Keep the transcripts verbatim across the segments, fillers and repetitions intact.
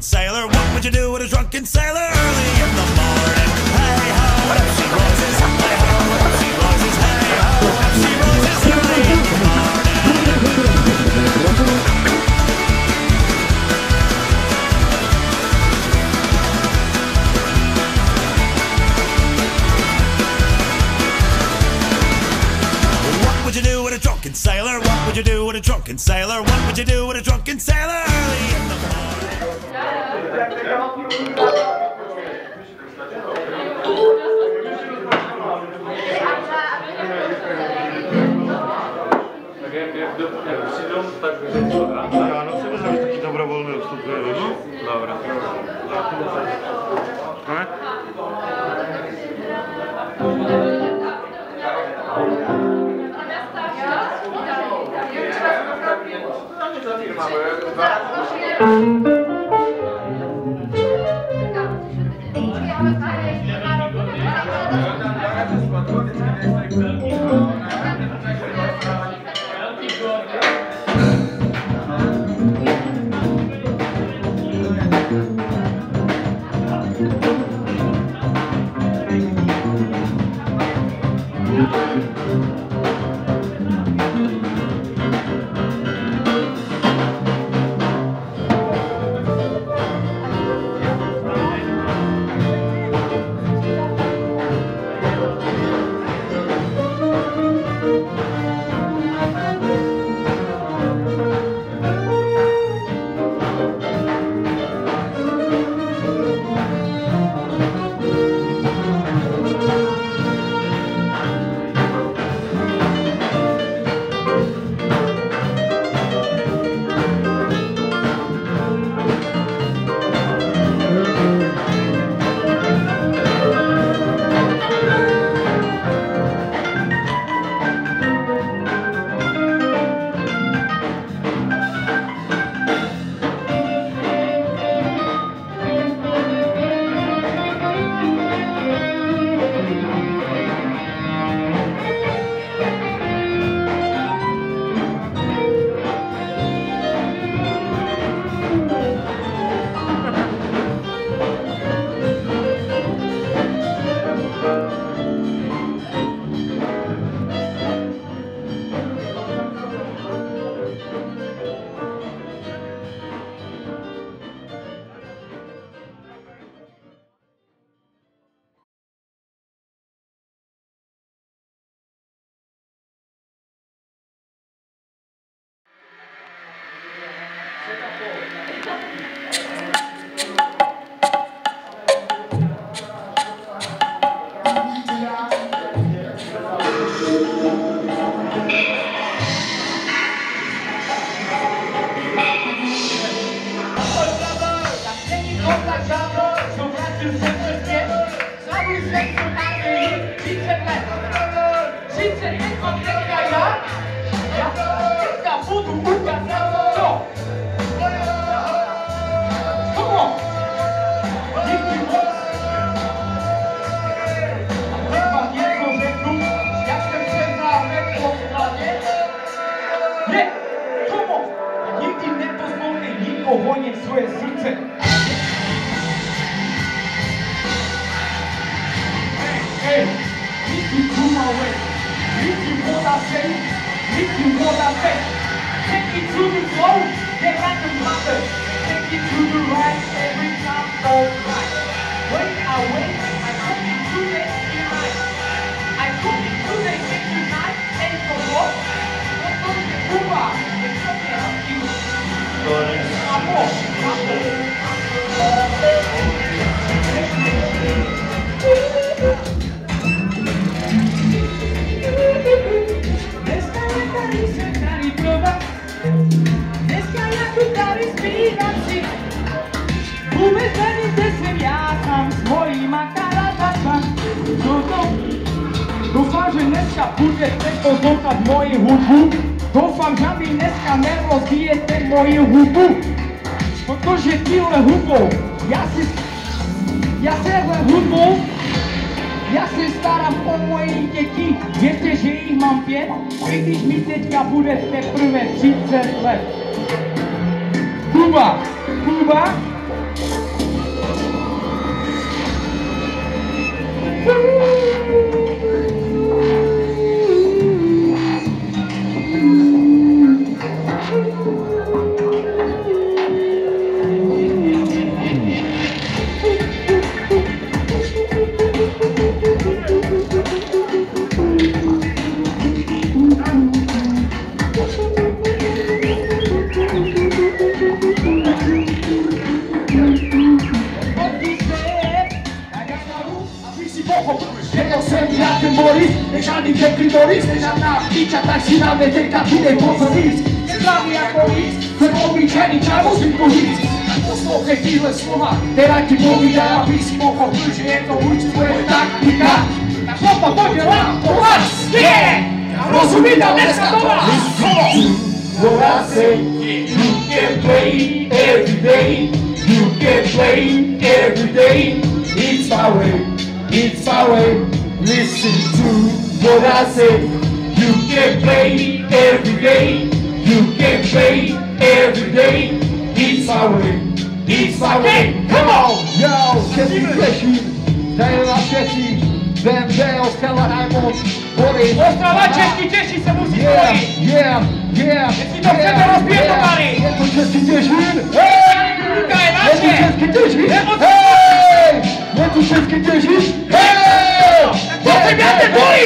drunken sailor? What would you do with a drunken sailor early in the morning? Hey ho, what up she rises? Hey ho, what up she rises? Hey ho, what up she rises early in the morning? What would you do with a drunken sailor? What would you do with a drunken sailor? What would you do with a drunken sailor early in the morning? Tak jak, jak, do, jak přijdou, tak dobrá. Ano, si vezmeš taky dobrovolný vstupuje, no? Dobrá. Ne? Doufám, že dneska budete poslouchat moji hudbu. Doufám, že mi dneska nerozbijete moji hudbu. Protože tímhle hudbou, já si, já se hudbou, já se starám o moje děti. Věřte, že jich mám pět, i když mi teďka bude teprve třicet let. Kuba, Kuba, Żadnych ekrytoris, żadna picia, tak si na mnie tylko tutaj pozornic. Nie dla mnie jako nic, chcę obliczeni czemu tylko nic. Posłuchaj chwilę słowa, teraz ci powiedziała pismo, choć że jedno ulicy twoje taktyka. Na chłopa podzielam, to was, nie! Rozumiem, deska to was! What I say, you can play every day, you can play every day. It's my way, it's my way. Listen to what I say. You can play every day. You can play every day. It's my way. It's my way. Come on! Yo, Český Těšín, daje na všetkých, B M W, Ostravă, Raimond, Boris. Ostrava, Český Těšín se musí Yeah, spojit. yeah, yeah. Jestli to chcete rozpětovali. Je to Český Těšín. Ruka je Je naše. tu Český Těšín. Je to Hej! Je tu Český Těšín. Hej! To se děláte bojí.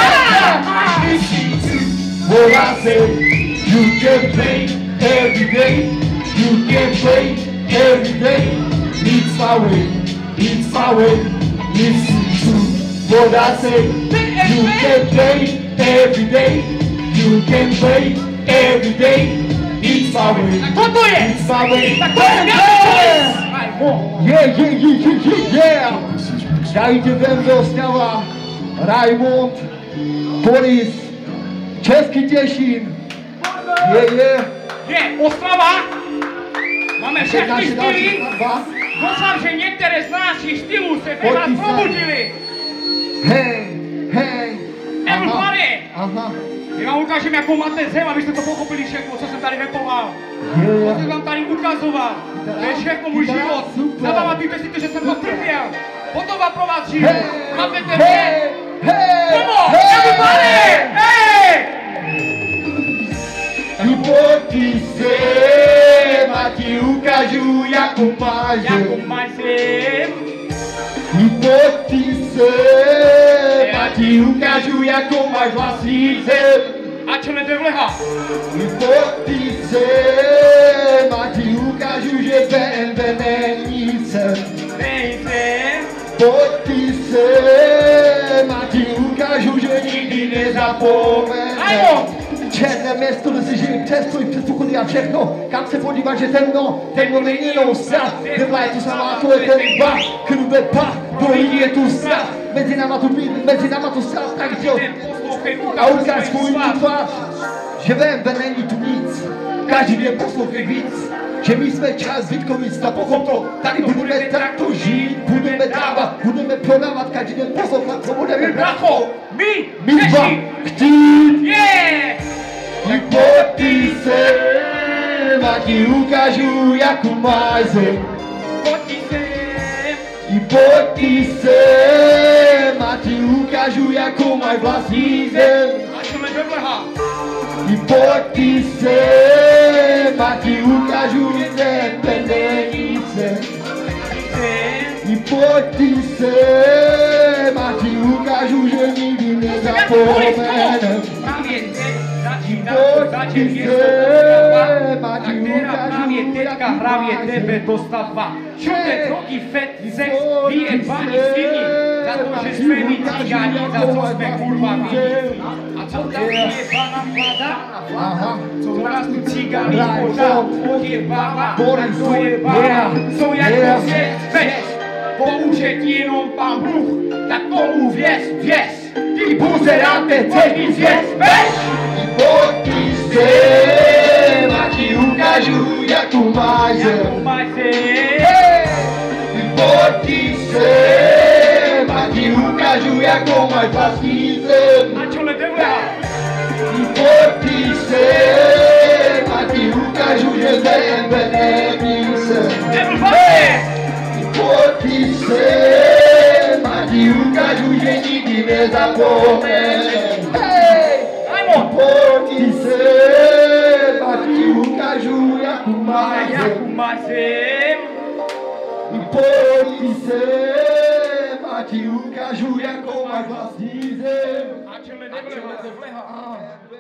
What I say, you can play every day, you can play every day. It's my way, it's my way. Listen to what I say. You can play every day, you can play every day. It's my way, Co to je? it's my way. Tak to se děláte bojí. Yeah, yeah, yeah, yeah, yeah. Dajte ven do Ostrava, Raimond, Boris, Český Těšín. Je, je. Je, Ostrava. Máme všechny Naše další styly. skladba. Doufám, že některé z našich stylů se Pojď vás sem. probudili. Hej, hej. Everybody. Aha. My vám ukážeme, jakou máte zem, abyste to pochopili všechno, co jsem tady repoval. Je, Co jsem vám tady ukazoval. To je všechno můj Kytara, život. super. Zapamatujte si to, že jsem to trpěl. Potom vám pro vás žiju. Hej, Chápete hej, mě? hej, Come on, hej. everybody! Hej! Hypotise, a ti ukážu, jakou máš zem. Jakou máš zem? Hypotise, a ti ukážu, jakou máš vlastní zem. A čo nedevleha? Hypotise, a ti ukážu, že B M W není sen. Nejsem. Hypotise, a ti ukážu, že nikdy nezapomeneš. Ajmo! Černé město, kde si žijí přestuj přes pochody a všechno. Kam se podívat, že temno, temno není jenom strach. Devla je tu samá, to je ten bach. Krube pach, do lidí je tu strach. Mezi náma tu být, mezi náma tu strach, tak jo. A ukáž svůj tu tvář, že V M W není tu nic. Každý den poslouchej víc, že my jsme čas Vítkovic, ta pochop to. Tady budeme takto žít, budeme dávat, budeme prodávat, každý den poslouchat, co budeme brát. Bracho! My! My dva Češi! chtít. Yeah! Hypotise, a ti ukážu, jakou máš zem. Pojď sem! Hypotise, a ti ukážu, jakou máš vlastní zem. A čo nedevleha? Hypotise, a ti ukážu, že ten není sen. Hypotise, a ti ukážu, že nikdy nezapomenem. Právě teď začíná to začít město Ostrava. A která právě teďka hravě tebe dostavba. Všude drogy, fet, sex, vyjebaní syni. Za to, že jsme my cigáni, za co jsme kurva my. A co ta vyjebaná vláda? Aha. Co nás tu cigáni Right, pořád so- odjebává? Boris, To je báva, yeah, jsou yeah. jako se veš. Pomůže ti jenom Pán Bůh, tak tomu věř, věř. Ty buzeráte celý zvěř, veš? Hypotise, a ti ukážu, jakou máš Jakou zem. máš zem? Hypotise, a ti ukážu, jakou máš vlastní zem. A čo nedevleha? Hypotise, a ti ukážu, že B M W není sen. Everybody! Hypotise, a ti ukážu, Masym I polisem, a ti ukážu, jakou máš vlastní zem. A čele nebylo to vleha.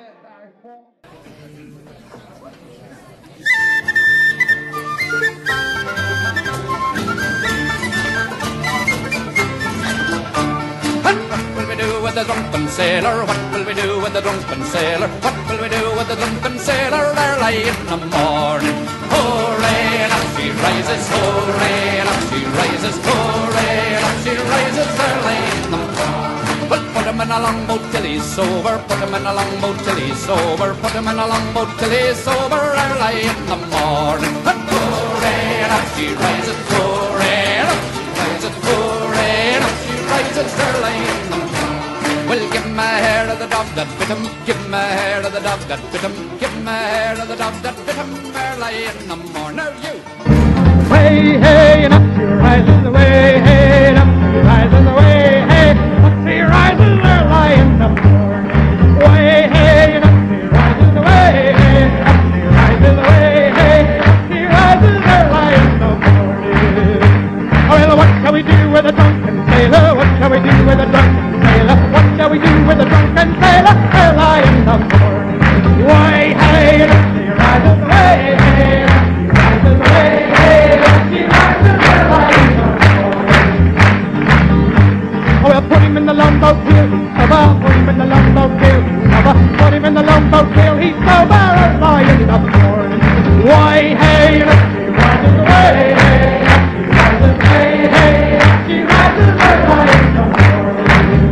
What will we do with the drunken sailor? What will we do with the drunken sailor? What will we do with the drunken sailor early in the morning? Hooray, and up she rises, hooray, and up she rises, hooray, and up she rises early in the morning. Well, put him in a longboat till he's sober, put him in a longboat till he's sober, put him in a longboat till he's sober early in the morning. Hooray, and up she rises, hooray, and up she rises, hooray, and up she rises early in the morning. Well, give him a hair of the dog that bit him, give him a hair of the dog that bit him, give him a hair of the dog that bit him early in the morning. Now you! Way, hey, and up she rises away, hey, and up she rises away, hey, up she rises early in the morning. Way, hey, and up she rises away, hey, up she rises away, hey, up she rises early in the morning. Oh, well, what shall we do with a drunken sailor? What shall we do with a drunken sailor? What shall we do with a drunken sailor early in the morning? Way, hey, and up she rises away, hey, up she rises away, hey, up she rises early in the morning. Oh, well, put him in the longboat till he's sober, put him in the longboat till he's sober, put him in the longboat till he's sober early in the morning. Way, hey, and up she rises away, hey, up she rises away, hey, up she rises early in the morning.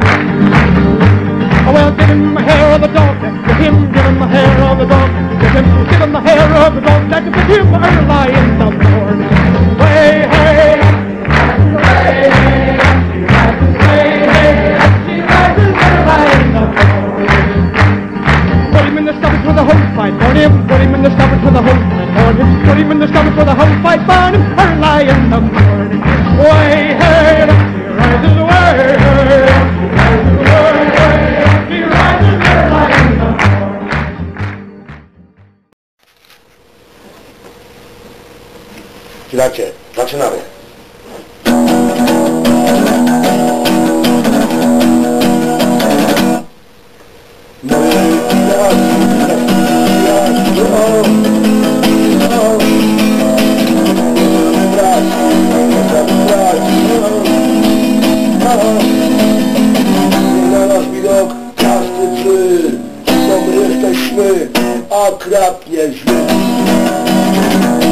Oh, well, give him a hair of the dog, give him, give him a hair of the dog, give him, give him a hair of the dog, that bit him early in the morning. Way, hey, up she rises away, hey, up she rises away, hey, up she rises early in the morning. Put him in the stomach with a hose pipe, burn him, put him in the stomach with a hose pipe, burn him, put him in the stomach with a hose pipe, burn him early in the morning. Way, hey, up she rises away, hey, up she rises away, hey, up she rises early in the morning. Chwileczkę, zaczynamy. Na nasz widok każdy zły, co my jesteśmy okropnie źli.